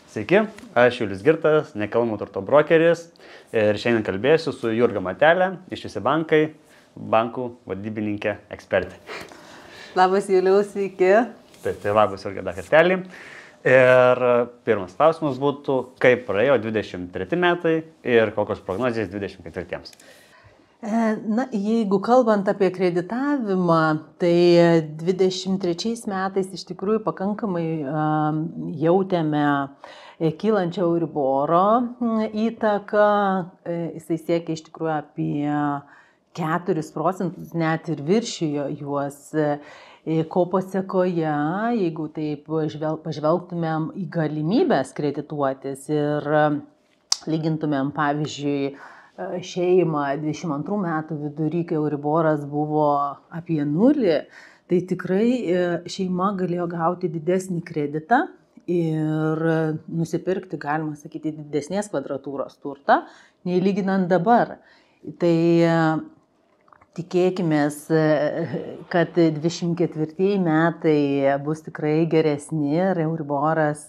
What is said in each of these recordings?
Sveiki, aš Julius Girtas, nekilnojamo turto brokeris ir šiandien kalbėsiu su Jurga Matelė iš Visi bankai, bankų vadybininkė ekspertė. Labas Julius, sveiki. Tai labas Jurga dar kartelį. Ir pirmas klausimas būtų, kaip praėjo 23 metai ir kokios prognozijas 24. Na, jeigu kalbant apie kreditavimą, tai 23 metais iš tikrųjų pakankamai jautėme kylančio Euriboro įtaką. Jisai siekia iš tikrųjų apie 4%, net ir viršijo juos, ko pasekoje, jeigu taip pažvelgtumėm į galimybės kredituotis ir lygintumėm, pavyzdžiui, šeimą 22 metų vidury, kai Euriboras buvo apie 0, tai tikrai šeima galėjo gauti didesnį kreditą ir nusipirkti, galima sakyti, didesnės kvadratūros turtą, nei lyginant dabar. Tai tikėkimės, kad 24 metai bus tikrai geresni ir Euriboras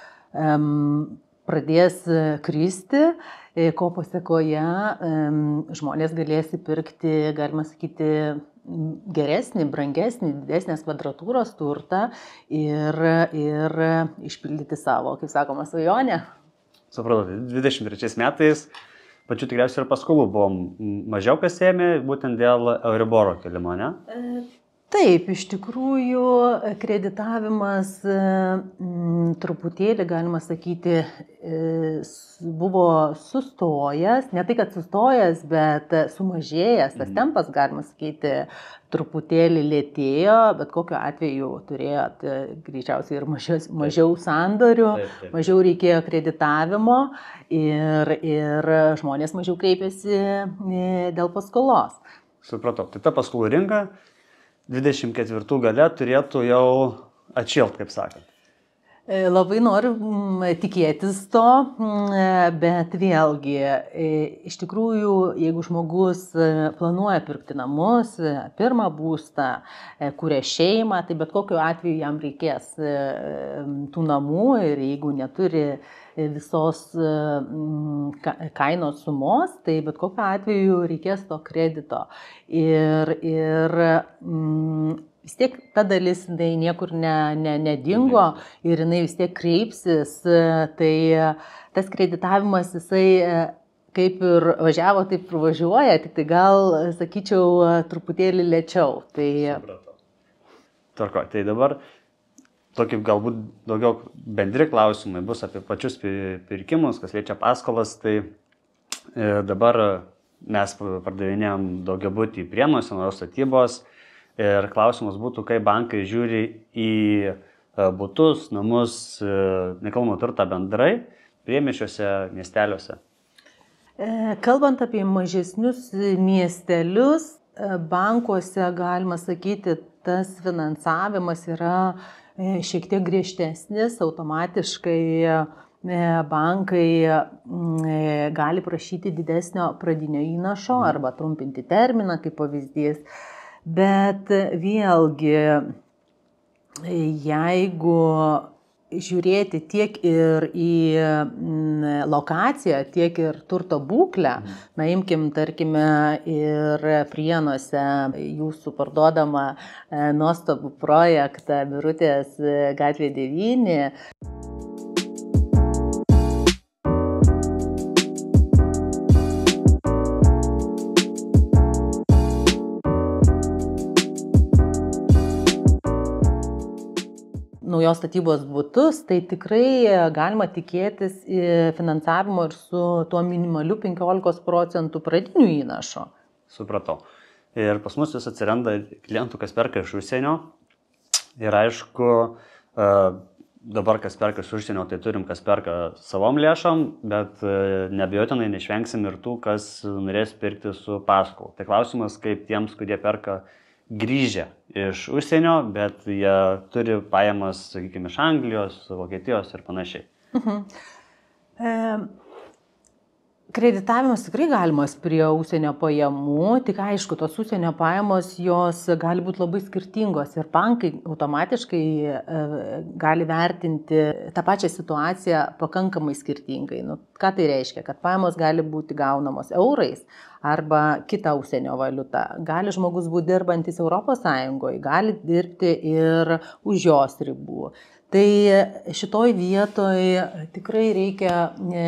pradės kristi, ko pasekoje žmonės galės įpirkti, galima sakyti, geresnį, brangesnį, didesnės kvadratūros turtą ir išpildyti savo, kaip sakoma, svajonę. Supratau, 23 metais pačių tikriausiai ir paskolų buvom mažiau kas ėmė, būtent dėl Euriboro kelimo, ne? Taip, iš tikrųjų kreditavimas truputėlį, galima sakyti, buvo sustojęs, ne tai, kad sustojęs, bet sumažėjęs, tas tempas, galima sakyti, truputėlį lėtėjo, bet kokiu atveju turėjot greičiausiai ir mažiau sandorių, mažiau reikėjo kreditavimo ir žmonės mažiau kreipėsi dėl paskolos. Supratau, tai ta paskolų rinka 24 gale turėtų jau atšilt, kaip sakant. Labai noriu tikėtis to, bet vėlgi, iš tikrųjų, jeigu žmogus planuoja pirkti namus, pirmą būstą, kuria šeimą, tai bet kokiu atveju jam reikės tų namų ir jeigu neturi visos kainos sumos, tai bet kokiu atveju reikės to kredito. Ir vis tiek ta dalis niekur nedingo ir jinai vis tiek kreipsis, tai tas kreditavimas jisai kaip ir važiavo, taip ir važiuoja, tik tai gal, sakyčiau, truputėlį lėčiau. Supratau. Tvarko, tai dabar tokie galbūt daugiau bendri klausimai bus apie pačius pirkimus, kas liečia paskolas, tai dabar mes pardavinėjom daugiabutį Prienuose, naujos statybos. Ir klausimas būtų, kaip bankai žiūri į butus, namus, nekilnojamą turtą bendrai, priemiesčiuose, miesteliuose. Kalbant apie mažesnius miestelius, bankuose, galima sakyti, tas finansavimas yra šiek tiek griežtesnis, automatiškai bankai gali prašyti didesnio pradinio įnašo arba trumpinti terminą, kaip pavyzdys. Bet vėlgi, jeigu žiūrėti tiek ir į lokaciją, tiek ir turto būklę, na imkim, tarkime, ir Prienuose jūsų parduodamą nuostabų projektą Birutės gatvė 9. Naujos statybos butus, tai tikrai galima tikėtis finansavimo ir su tuo minimaliu 15% pradiniu įnašu. Supratau. Ir pas mus vis atsiranda klientų, kas perka iš užsienio. Ir aišku, dabar kas perka iš užsienio, tai turim, kas perka savom lėšom, bet neabejotinai neišvengsim ir tų, kas norės pirkti su paskolu. Tai klausimas, kaip tiems, kurie perka grįžę iš užsienio, bet jie turi pajamas, sakykime, iš Anglijos, Vokietijos ir panašiai. Kreditavimas tikrai galimas prie užsienio pajamų, tik aišku, tos užsienio pajamos jos gali būti labai skirtingos ir bankai automatiškai gali vertinti tą pačią situaciją pakankamai skirtingai. Nu, ką tai reiškia? Kad pajamos gali būti gaunamos eurais arba kita užsienio valiuta. Gali žmogus būti dirbantis ES, gali dirbti ir už jos ribų. Tai šitoj vietoj tikrai reikia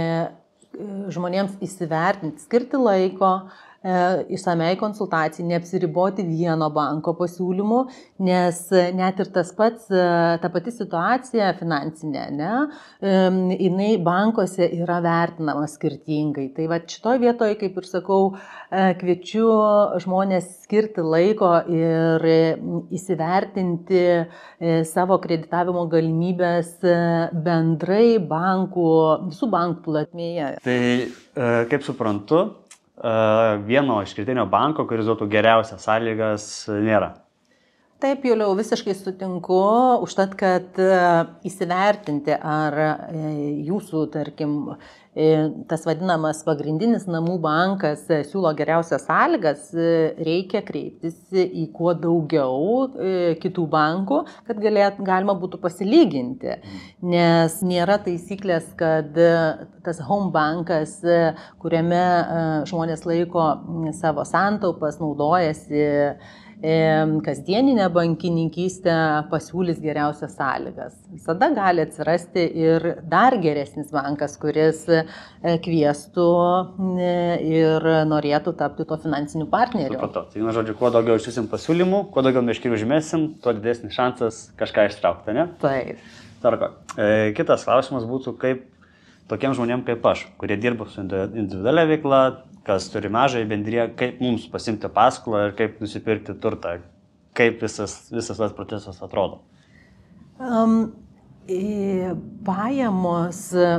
žmonėms įsivertinti, skirti laiko išsamiai konsultacijai, neapsiriboti vieno banko pasiūlymu, nes net ir ta pati situacija finansinė, jinai bankuose yra vertinama skirtingai. Tai va šitoj vietoje, kaip ir sakau, kviečiu žmonės skirti laiko ir įsivertinti savo kreditavimo galimybės bendrai visų bankų platmėje. Tai kaip suprantu, vieno išskirtinio banko, kuris duotų geriausias sąlygas, nėra. Taip, Juliau, visiškai sutinku, užtat, kad įsivertinti, ar jūsų, tarkim, tas vadinamas pagrindinis namų bankas siūlo geriausias sąlygas, reikia kreiptis į kuo daugiau kitų bankų, kad galima būtų pasilyginti. Nes nėra taisyklės, kad tas home bankas, kuriame žmonės laiko savo santaupas, naudojasi kasdieninę bankininkystę, pasiūlys geriausias sąlygas. Visada gali atsirasti ir dar geresnis bankas, kuris kviestų ir norėtų tapti to finansiniu partneriu. Supratau. Tai, žodžiu, kuo daugiau išsiusim pasiūlymų, kuo daugiau meškerių užmėsim, tuo didesnis šansas kažką ištraukti, ne? Taip. Tarko. Kitas klausimas būtų, kaip tokiem žmonėm kaip aš, kurie dirba su individualia veikla, kas turi mažąją bendriją, kaip mums pasimti paskolą ir kaip nusipirkti turtą, kaip visas tas procesas atrodo. Pajamos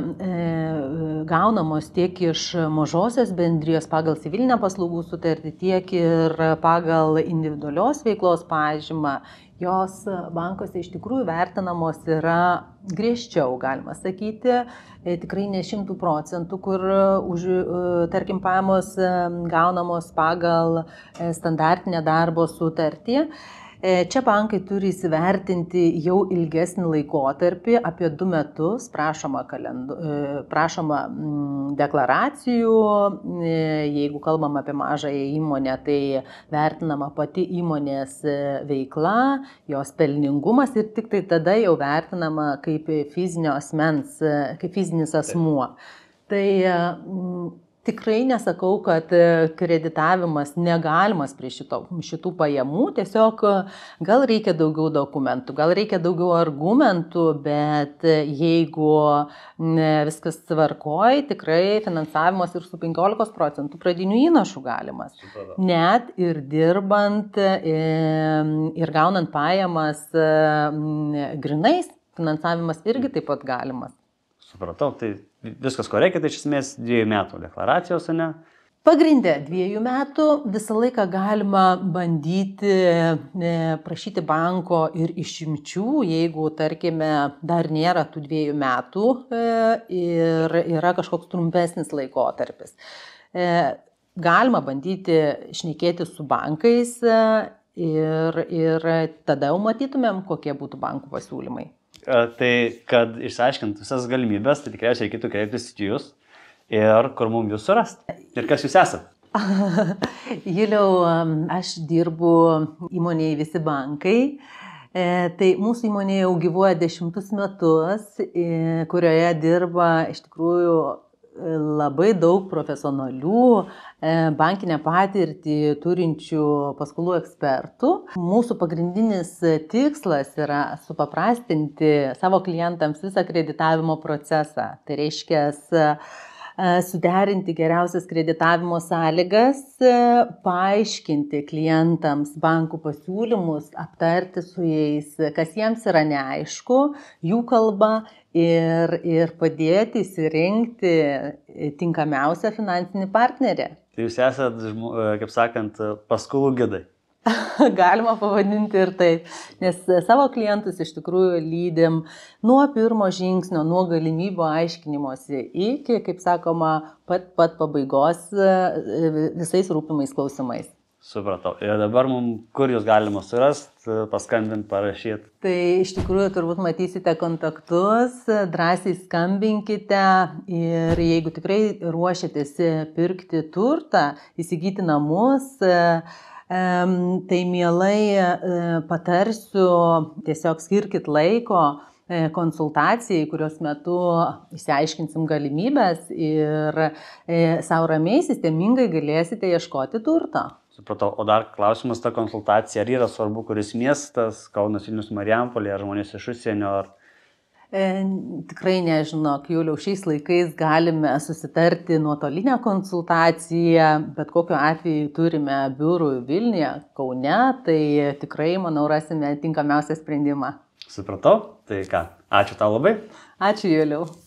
gaunamos tiek iš mažosios bendrijos pagal civilinę paslaugų sutartį, tiek ir pagal individualios veiklos pažymą. Jos bankuose iš tikrųjų vertinamos yra griežčiau, galima sakyti, tikrai ne 100%, kur tarkim pajamos gaunamos pagal standartinę darbo sutartį. Čia bankai turi įsivertinti jau ilgesnį laikotarpį, apie 2 metus, prašoma deklaracijų, jeigu kalbam apie mažąją įmonę, tai vertinama pati įmonės veikla, jos pelningumas ir tik tai tada jau vertinama kaip fizinis asmuo. Tai tikrai nesakau, kad kreditavimas negalimas prie šitų pajamų, tiesiog gal reikia daugiau dokumentų, gal reikia daugiau argumentų, bet jeigu viskas tvarkoj, tikrai finansavimas ir su 15% pradinių įnašų galimas. Net ir dirbant ir gaunant pajamas grinais, finansavimas irgi taip pat galimas. Supratau, tai viskas ko reikia, tai iš esmės 2 metų deklaracijos, ne? Pagrindė 2 metų, visą laiką galima bandyti prašyti banko ir išimčių, jeigu, tarkime, dar nėra tų 2 metų ir yra kažkoks trumpesnis laikotarpis. Galima bandyti šnekėti su bankais ir tada jau matytumėm, kokie būtų bankų pasiūlymai. Tai, kad išsiaiškint visas galimybės, tai tikriausiai reikėtų kreiptis į jūs ir kur mums jūs surasti. Ir kas jūs esate? Juliau, aš dirbu įmonėje Visi bankai. Tai mūsų įmonė jau gyvuoja 10 metus, kurioje dirba iš tikrųjų labai daug profesionalių bankinę patirtį turinčių paskolų ekspertų. Mūsų pagrindinis tikslas yra supaprastinti savo klientams visą kreditavimo procesą. Tai reiškia suderinti geriausias kreditavimo sąlygas, paaiškinti klientams bankų pasiūlymus, aptarti su jais, kas jiems yra neaišku, jų kalba ir padėti įsirinkti tinkamiausią finansinį partnerį. Tai jūs esat, kaip sakant, paskolų gidai. Galima pavadinti ir taip, nes savo klientus iš tikrųjų lydim nuo pirmo žingsnio, nuo galimybių aiškinimosi iki, kaip sakoma, pat pabaigos visais rūpimais klausimais. Supratau. Ir dabar kur jūs galima surasti, paskambinti, parašyti? Tai iš tikrųjų turbūt matysite kontaktus, drąsiai skambinkite ir jeigu tikrai ruošiatės pirkti turtą, įsigyti namus, tai mielai patarsiu, tiesiog skirkit laiko konsultacijai, kurios metu išsiaiškinsim galimybės ir savo ramiai, sistemingai galėsite ieškoti turto. Supratau. O dar klausimas, ta konsultacija, ar yra svarbu, kuris miestas, Kaunas, Vilnius, Marijampolė, ar žmonės iš užsienio? Tikrai nežinok, Juliau, šiais laikais galime susitarti nuotolinę konsultaciją, bet kokiu atveju turime biurų Vilniuje, Kaune, tai tikrai, manau, rasime tinkamiausią sprendimą. Supratau. Tai ką, ačiū tau labai. Ačiū, Juliau.